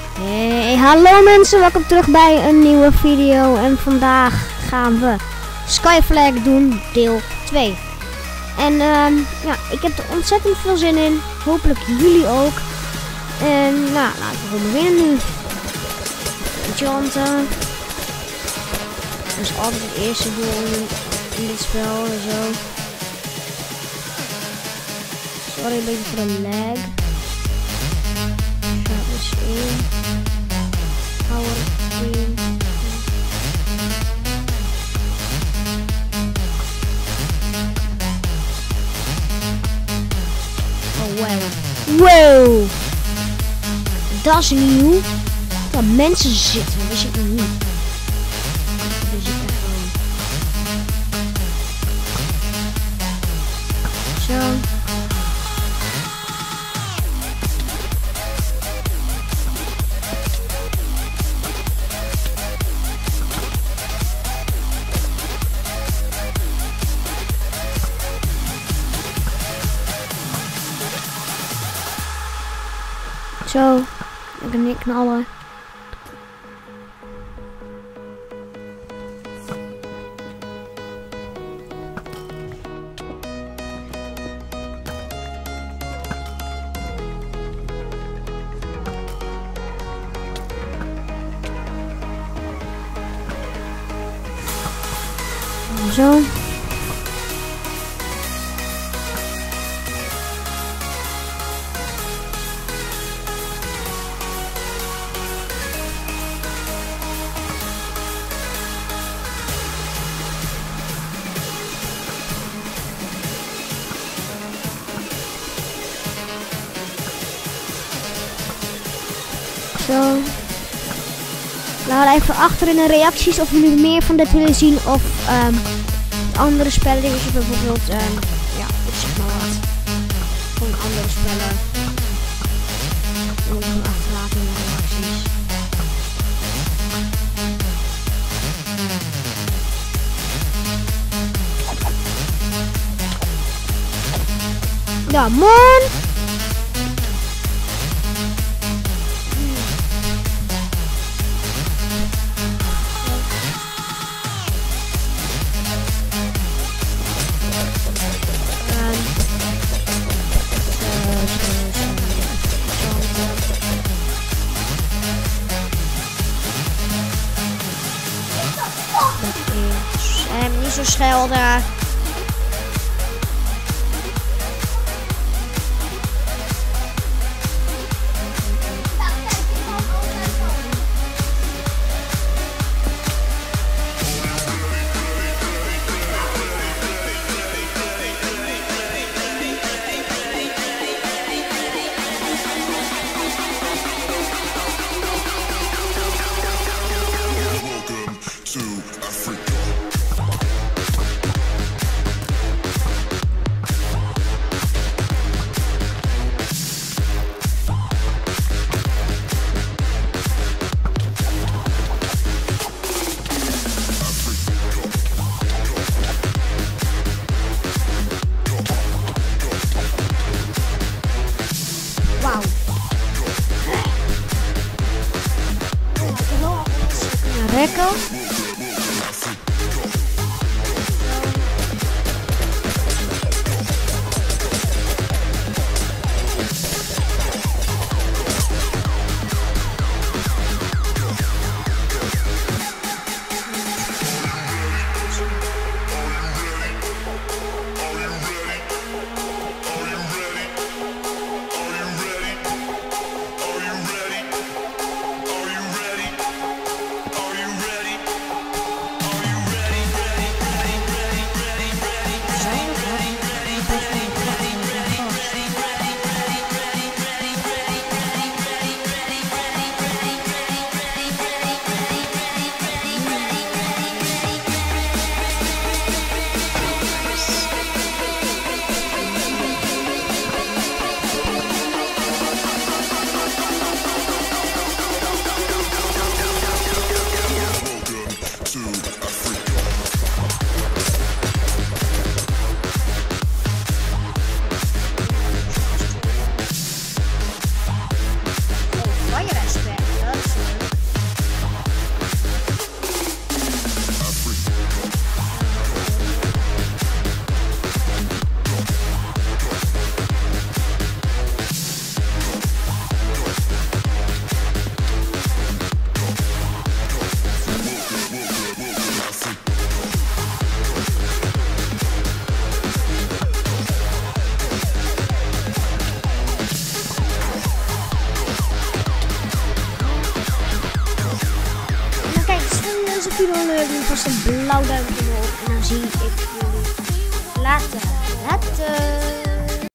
Hey, hallo mensen, welkom terug bij een nieuwe video. En vandaag gaan we Sky Flag doen, deel 2. En ja, ik heb er ontzettend veel zin in. Hopelijk jullie ook. En nou, laten we gewoon beginnen nu. Enchanten. Dat is altijd het eerste doel in dit spel en zo. Sorry een beetje voor de lag. Gaat dus in. Power in. Oh wow. Wow. Dat is nieuw. Dat mensen zitten. Dat wist ik nog niet. Dus ik ga gewoon. Zo. Zo, ik kan niet knallen. Zo. Zo. Laat even achter in de reacties of jullie meer van dit willen zien of andere spelletjes, bijvoorbeeld ja, ik zeg maar wat. Gewoon andere spellen. En dan gewoon achterlaten in de reacties. Ja man! Niet zo schelden. Rekken. deze video leuk, doe vast een blauw duimpje omhoog. En dan zie ik jullie later. Later.